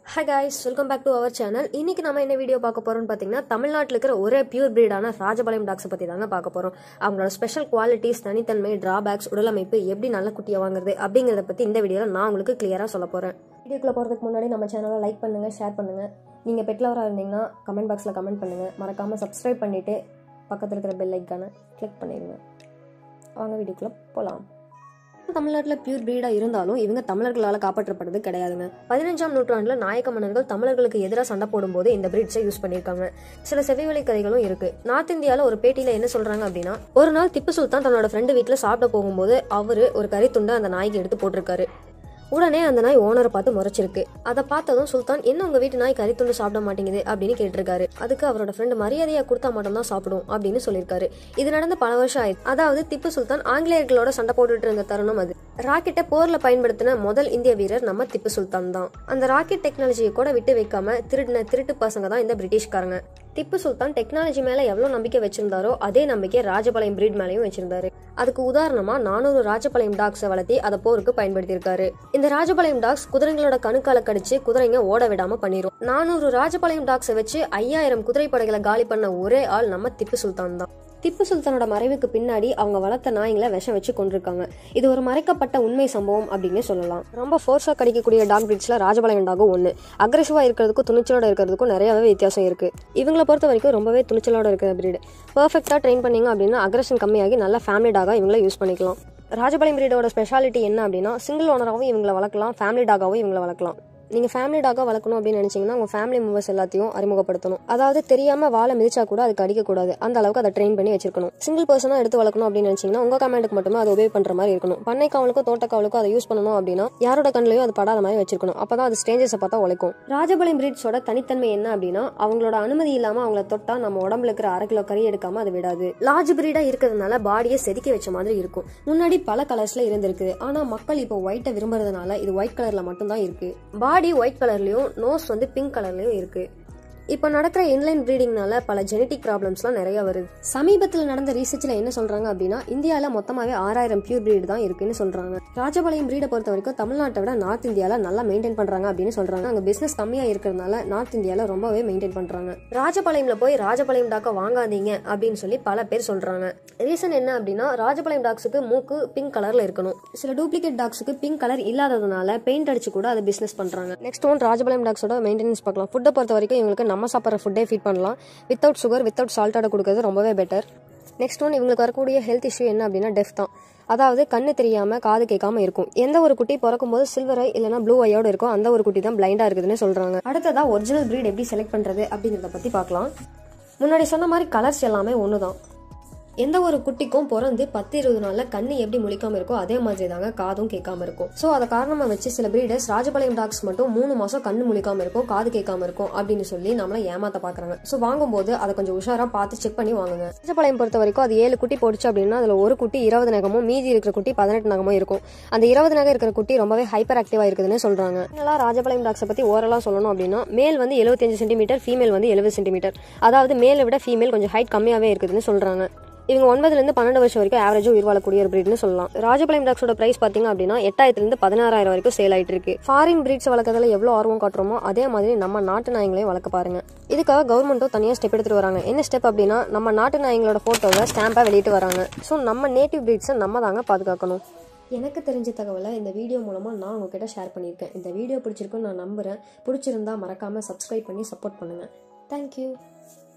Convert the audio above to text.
Hi guys, welcome back to our channel. இன்னைக்கு நாம என்ன வீடியோ பார்க்க போறோம்னு பாத்தீங்கன்னா தமிழ்நாட்டுல இருக்கிற ஒரே பியூர் பிரீடான ராஜபாளையம் டாக்ஸ் பத்தி தாங்க பார்க்க போறோம். அவங்களோட ஸ்பெஷல் குவாலிட்டிஸ், தனித்தன்மை, டிராபேக்ஸ், உடலமைப்பு, எப்படி நல்ல குட்டியை வாங்குறது அப்படிங்கறத பத்தி இந்த வீடியோல நான் உங்களுக்கு கிளியரா சொல்ல போறேன். வீடியோக்குள்ள போறதுக்கு முன்னாடி நம்ம சேனலை லைக் பண்ணுங்க, ஷேர் பண்ணுங்க. நீங்க பெட் லவரா இருந்தீங்கன்னா கமெண்ட் பாக்ஸ்ல கமெண்ட் பண்ணுங்க. மறக்காம சப்ஸ்கிரைப் பண்ணிட்டு பக்கத்துல இருக்கிற பெல் ஐகானை கிளிக் பண்ணிடுங்க. வாங்க வீடியோக்குள்ள போலாம். தமிழ்நாட்டில் பியூர் பிரீடா இருந்தாலும் இவங்க தமிழர்களால் காப்பாற்றப்படுறது கிடையாதுங்க. 15ஆம் நூற்றாண்டுல நாயக்க மன்னர்கள் தமிழர்களுக்கு எதிராக சண்டை போடும்போது இந்த பிரீட்ஸை யூஸ் பண்ணியிருக்காங்க. சில செவிவழி கதைகளும் இருக்கு. நார்த் இந்தியாவில் ஒரு பேட்டியில என்ன சொல்றாங்க அப்படின்னா, ஒரு நாள் திப்பு சுல்தான் தன்னோட ஃப்ரெண்டு வீட்டில் சாப்பிட போகும்போது அவரு ஒரு கறி துண்டை அந்த நாய்க்கு எடுத்து போட்டிருக்காரு. உடனே அந்த நாய் ஓனரை பார்த்து முறைச்சிருக்கு. அதை பார்த்ததும் சுல்தான், என்ன உங்க வீட்டு நாய் கறி துண்டு சாப்பிட மாட்டேங்குது அப்படின்னு கேட்டிருக்காரு. அதுக்கு அவரோட ஃப்ரெண்டு, மரியாதையா கொடுத்தா மட்டும் தான் சாப்பிடும் அப்படின்னு சொல்லியிருக்காரு. இது நடந்து பல வருஷம் ஆயிடுச்சு. அதாவது திப்பு சுல்தான் ஆங்கிலேயர்களோட சண்டை போட்டுட்டு இருந்த தருணம் அது. ராக்கெட்டை போர்ல பயன்படுத்தின முதல் இந்திய வீரர் நம்ம திப்பு சுல்தான் தான். அந்த ராக்கெட் டெக்னாலஜியை கூட விட்டு வைக்காம திருட்டு பசங்க தான் இந்த பிரிட்டிஷ்காரங்க. திப்பு சுல்தான் டெக்னாலஜி மேல எவ்வளவு நம்பிக்கை வச்சிருந்தாரோ அதே நம்பிக்கை ராஜபாளையம் பிரீட் மேலையும் வச்சிருந்தாரு. அதுக்கு உதாரணமா 400 ராஜபாளையம் டாக்ஸை வளர்த்தி அதை போருக்கு பயன்படுத்தியிருக்காரு. இந்த ராஜபாளையம் டாக்ஸ் குதிரைங்களோட கணுக்கால கடிச்சு குதிரைங்க ஓட விடாம பண்ணிரும். 400 ராஜபாளையம் டாக்ஸை வச்சு 5000 குதிரைப்படைகளை காலி பண்ண ஒரே ஆள் நம்ம திப்பு சுல்தான் தான். திப்பு சுல்தானோட மறைவுக்கு பின்னாடி அவங்க வளர்த்த நாய்களை விஷம் வச்சு கொண்டிருக்காங்க. இது ஒரு மறைக்கப்பட்ட உண்மை சம்பவம் அப்படின்னு சொல்லலாம். ரொம்ப ஃபோர்ஸா கடிக்கக்கூடிய டாக் பிரீட்ஸ்ல ராஜபாளையம் டாகும் ஒண்ணு. அக்ரெசிவா இருக்கிறதுக்கும் துணிச்சலோட இருக்கிறதுக்கும் நிறையவே வித்தியாசம் இருக்கு. இவங்களை பொறுத்த வரைக்கும் ரொம்பவே துணிச்சலோட இருக்கிற பிரீடு. பெர்ஃபெக்டா ட்ரெயின் பண்ணீங்க அப்படின்னா அக்ரெஷன் கம்மியாகி நல்ல ஃபேமிலி டாகா இவங்களை யூஸ் பண்ணிக்கலாம். ராஜபாளையம் பிரீடோட ஸ்பெஷாலிட்டி என்ன அப்படின்னா, சிங்கிள் ஓனராகவும் இவங்களை வளர்க்கலாம், ஃபேமிலி டாகாவும் இவங்களை வளர்க்கலாம். நீங்க ஃபேமிலி டாகா வளர்க்கணும் அப்படின்னு நினைச்சீங்கன்னா உங்க ஃபேமிலி மெம்பர்ஸ் எல்லாத்தையும் அறிமுகப்படுத்தணும். அதாவது தெரியாம வாழை மிதிச்சா கூட அதுக்கு அடிக்க கூடாது, அந்த அளவுக்கு அதை ட்ரெயின் பண்ணி வச்சிருக்கணும். சிங்கிள் பர்சனா எடுத்து வளர்க்கணும் அப்படின்னு நினைச்சீங்கன்னா உங்க கமாண்டுக்கு மட்டுமே அதை உபயோக பண்ற மாதிரி இருக்கணும். பண்ணை காவலுக்கோ தோட்ட காவலுக்கோ அதை யூஸ் பண்ணணும் அப்படின்னா யாரோட கண்ணிலையும் அது படாத மாதிரி வச்சிருக்கணும். அப்பதான் அது ஸ்ட்ரேஞ்சர்ஸை பார்த்தா உழைக்கும். ராஜபாளையம் பிரீட்ஸோட தனித்தன்மை என்ன அப்படின்னா, அவங்களோட அனுமதி இல்லாம அவங்கள தொட்டா நம்ம உடம்புல இருக்கிற 1/2 கிலோ கறி எடுக்காம அது விடாது. லார்ஜ் பிரீடா இருக்கிறதுனால பாடியை செதுக்கி வச்ச மாதிரி இருக்கும். முன்னாடி பல கலர்ஸ்ல இருந்திருக்கு, ஆனா மக்கள் இப்போ ஒயிட்டை விரும்புறதுனால இது ஒயிட் கலர்ல மட்டும் தான் இருக்கு. பாடி ஒயிட் கலர்லயும் நோஸ் வந்து பிங்க் கலர்லயும் இருக்கு. இப்ப நடக்கிற இன்லைன் பிரீடிங்னால பல ஜெனடிக் ப்ராப்ளம்ஸ்லாம் நிறைய வருது. சமீபத்தில் நடந்த ரீசர்ச்ல என்ன சொல்றாங்க அப்படின்னா, இந்தியால மொத்தமாவே 6000 பியூர் பிரீட் தான் இருக்குன்னு சொல்றாங்க. ராஜபாளையம் பிரீடை பொறுத்த வரைக்கும் தமிழ்நாட்டை விட நார்த் இந்தியால நல்லா மெயின்டைன் பண்றாங்க அப்படின்னு சொல்றாங்க. அங்க பிசினஸ் கம்மியா இருக்கிறதுனால நார்த் இந்தியால ரொம்பவே மெயின்டைன் பண்றாங்க. ராஜபாளையம்ல போய் ராஜபாளையம் டாக்கை வாங்காதீங்க அப்படின்னு சொல்லி பல பேர் சொல்றாங்க. ரீசன் என்ன அப்படின்னா, ராஜபாளையம் டாக்ஸுக்கு மூக்கு பிங்க் கலர்ல இருக்கணும். சில டூப்ளிகேட் டாக்ஸுக்கு பிங்க் கலர் இல்லாததுனால பெயிண்ட் அடிச்சு கூட அதை பிசினஸ் பண்றாங்க. நெக்ஸ்ட் ஒன் ராஜபாளையம் டாக்ஸோட மெயின்டெனன்ஸ் பார்க்கலாம். ஃபுட்டை பொறுத்த வரைக்கும் இவங்களுக்கு நம்ம சாப்பிட்ற ஃபுட்டே ஃபீட் பண்ணலாம். வித்தவுட் சுகர், வித்தவுட் சால்ட்டோட கொடுக்கறது ரொம்பவே பெட்டர். நெக்ஸ்ட் ஒன் இவங்களுக்கு வரக்கூடிய ஹெல்த் இஷ்யூ என்ன அப்படின்னா டெஃப் தான். அதாவது கண்ணு தெரியாம காது கேட்காம இருக்கும். எந்த ஒரு குட்டி பிறக்கும் போது சில்வர் ஐ இல்லைன்னா ப்ளூ ஐயோட இருக்கும், அந்த ஒரு குட்டி தான் பிளைண்டா இருக்குதுன்னு சொல்றாங்க. அடுத்ததா ஒரிஜினல் பிரீட் எப்படி செலக்ட் பண்றது அப்படிங்கறத பத்தி பார்க்கலாம். முன்னாடி சொன்ன மாதிரி கலர்ஸ் எல்லாமே ஒண்ணுதான். எந்த ஒரு குட்டிக்கும் பிறந்து 10-20 நாள்ல கண்ணு எப்படி முழிக்காம இருக்கோ அதே மாதிரி தாங்க காதும் கேட்காம இருக்கும். சோ அதை காரணமா வச்சு சில பிரீடர்ஸ் ராஜபாளையம் டாக்ஸ் மட்டும் 3 மாசம் கண்ணு முழிக்காம இருக்கும், காது கேட்காம இருக்கும் அப்படின்னு சொல்லி நம்மள ஏமாத்த பாக்குறாங்க. சோ வாங்கும்போது அதை கொஞ்சம் உஷாரா பார்த்து செக் பண்ணி வாங்குங்க. ராஜபாளையம் பொறுத்த வரைக்கும் அது 7 குட்டி போடுச்சு அப்படின்னா அதுல ஒரு குட்டி 20 நகமும் மீதி இருக்கிற குட்டி 18 நகமும் இருக்கும். அந்த 20 நகம் இருக்கிற குட்டி ரொம்பவே ஹைப்பர் ஆக்டிவா இருக்குதுன்னு சொல்றாங்க. ராஜபாளையம் டாக்ஸை பத்தி ஓரலா சொல்லணும் அப்படின்னா, மேல் வந்து 75 சென்டிமீட்டர், ஃபீமேல் வந்து 70 சென்டிமீட்டர். அதாவது மேலை விட ஃபீமேல் கொஞ்சம் ஹைட் கம்மியாவே இருக்குதுன்னு சொல்றாங்க. இவங்க 9 to 12 வருஷம் வரைக்கும் ஆவரேஜா உயிர் வாழக்கூடிய ஒரு பிரீட்னு சொல்லலாம். ராஜபாளையம் டாக்ஸோட பிரைஸ் பாத்தீங்க அப்படின்னா 8000 to 16000 வரைக்கும் சேல் ஆயிட்டு இருக்கு. ஃபாரின் பிரீட்ஸ் வளர்க்கறதுல எவ்வளவு ஆர்வம் காட்டுறோமோ அதே மாதிரி நம்ம நாட்டு நாய்களையும் வளர்க்க பாருங்க. இதுக்காக கவர்மெண்ட்டும் தனியா ஸ்டெப் எடுத்துட்டு வராங்க. என்ன ஸ்டெப் அப்படின்னா, நம்ம நாட்டு நாய்களோட போட்டோவை ஸ்டாம்பா வெளியிட்டு வராங்க. ஸோ நம்ம நேட்டிவ் பிரீட்ஸை நம்ம தாங்க பாதுகாக்கணும். எனக்கு தெரிஞ்ச தகவலை இந்த வீடியோ மூலமா நான் உங்ககிட்ட ஷேர் பண்ணியிருக்கேன். இந்த வீடியோ பிடிச்சிருக்குன்னு நான் நம்புறேன். பிடிச்சிருந்தா மறக்காம சப்ஸ்கிரைப் பண்ணி சப்போர்ட் பண்ணுங்க. தேங்க்யூ.